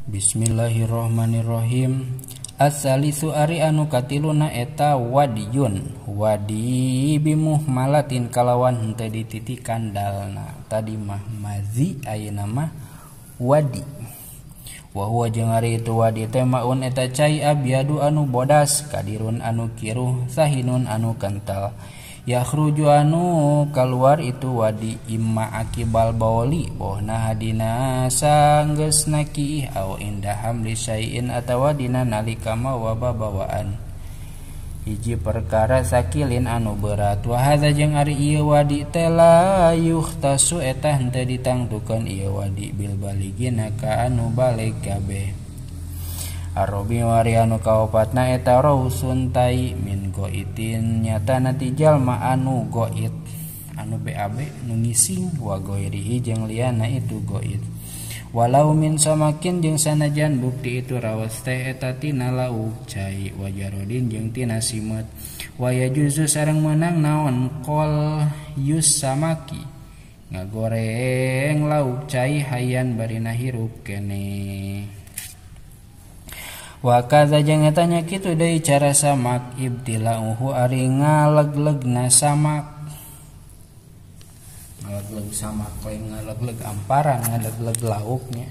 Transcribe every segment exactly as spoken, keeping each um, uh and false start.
Bismillahirrahmanirrahim. As-salisu ari anu katiluna eta wadiyun. Wadi bimuh malatin kalawan henteu dititikan dalna. Tadi mah mazi ayeuna mah wadi. Wa huwa jeung ari itu wadi teh maun eta cai abyadu anu bodas, kadirun anu kiruh, sahinun anu kental. Yakhruju anu keluar itu wadi imma akibal bauli bohna hadina sanggeus naki au indah hamli syai'in atawa dina nalika mawa babawaan hiji perkara sakilin anu berat. Wa hadza jeung ari ieu wadi teh la yuhtasu eta henteu ditangtukeun ieu wadi bil baligina ka anu balig kabeh. Arabi wari anu kaopatna eta rausun tai min goitin nyatana ti jalma anu goit anu bab nu ngising wa goirihi jeung liana itu goit. Walau min samakin jeung sanajan bukti itu rawas teh eta tina lauk cai wajarodin jeung tina simet. Wa yajuzu sareng meunang naon qol yus samaki ngagoreng lauk cai hayan barina hirup keneh. Wa kadza jeung eta nya kitu deui cara samak ibtilauhu ari ngaleglegna samak. Ngalegleg samak lain ngalegleg amparan, ngalegleg lauknya.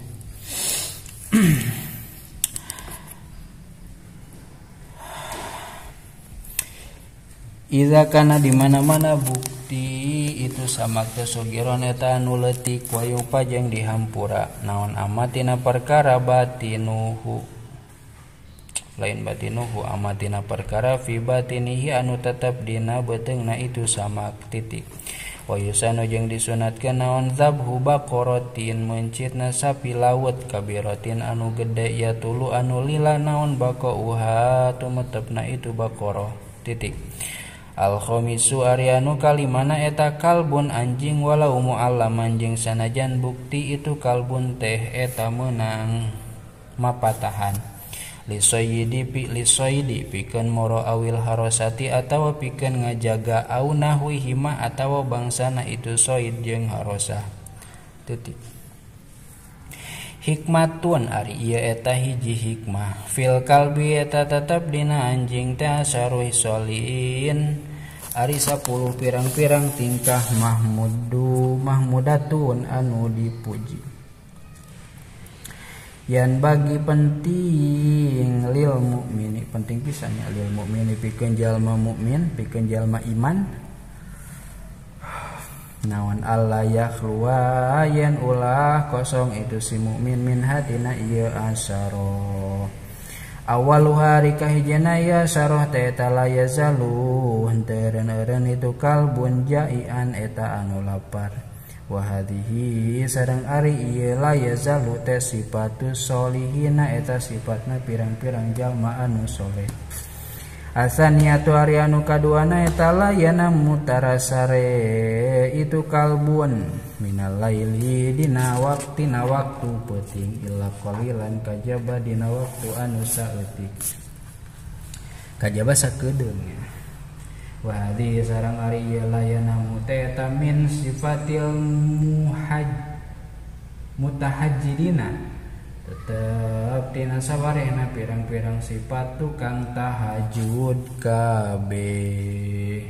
Iza kana di mana-mana bukti itu samak teh sugiron eta anu leutik wa yupa jeung dihampura naon amatina perkara batinuhu lain batinuhu amatina perkara fi batinihi anu tetep dina beteungna itu samak titik. Wa yusanu jeung disunatkeun naon zabhu baqaratin mencitna sapi laut kabiratin anu gede ya tulu anu lila naon baqauha tumetepna itu baqarah titik. Al khamisu ari anu kalimana eta kalbun anjing walau muallaman jeung sanajan bukti itu kalbun teh eta meunang mapatahan. Lisoyidi pi lisoyidi pikeun moro awil harosati atawa pikeun ngajaga au nahwi hima atawa bangsana itu soid jeung harosah titik. Hikmatun ari ieu eta hiji hikmah fil kalbi eta tetep dina anjing teh saruh solin ari sapuluh pirang-pirang tingkah mahmudu mahmudatun anu dipuji. Yan bagi penting lil mukmini penting pisan ya lil mukmini pikeun jalma mukmin pikeun jalma iman naon Allah yakhluwa yen ulah kosong itu si mukmin min hadina ieu asaro awalu hari kahijana ya saroh teh eta la yazalu henteureun-eureun itu kalbun jaian eta anu lapar. Wa hadhihi sareng ari ieu la yazalu teh sifatus solihina eta sifatna pirang-pirang jalma anu soleh. Asaniatu ari anu kaduana eta la yana mutarasare itu kalbun minal laili dina waktina waktu peuting illa qalilan kajaba dina waktu anu saeutik kajaba sakeudeung. Wa hadhi sareng ari ieu layana muteta min sifatil muhaj mutahajjidina tetep tina sawarehna pirang-pirang sifat tukang tahajud kabeh.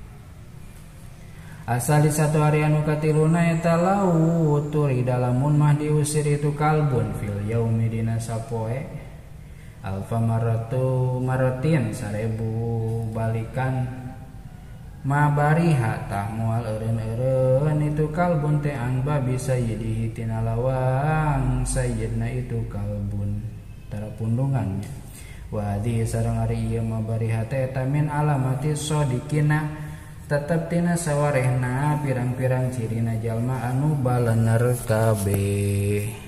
Asali satu hari anu katiluna eta laut turi dalamun mah diusir itu kalbun fil yaumi dina sapoe alfa maratu maratin sarebu balikan ma bariha tah moal eureun-eureun itu kalbun teh an babi sayyidihi tina lawang sayyidna itu kalbun tara pundungannya. Wa di sareng ari ieu ma bariha teh eta min alamati sodikina tetep tina sawarehna pirang-pirang cirina jalma anu balener kabeh.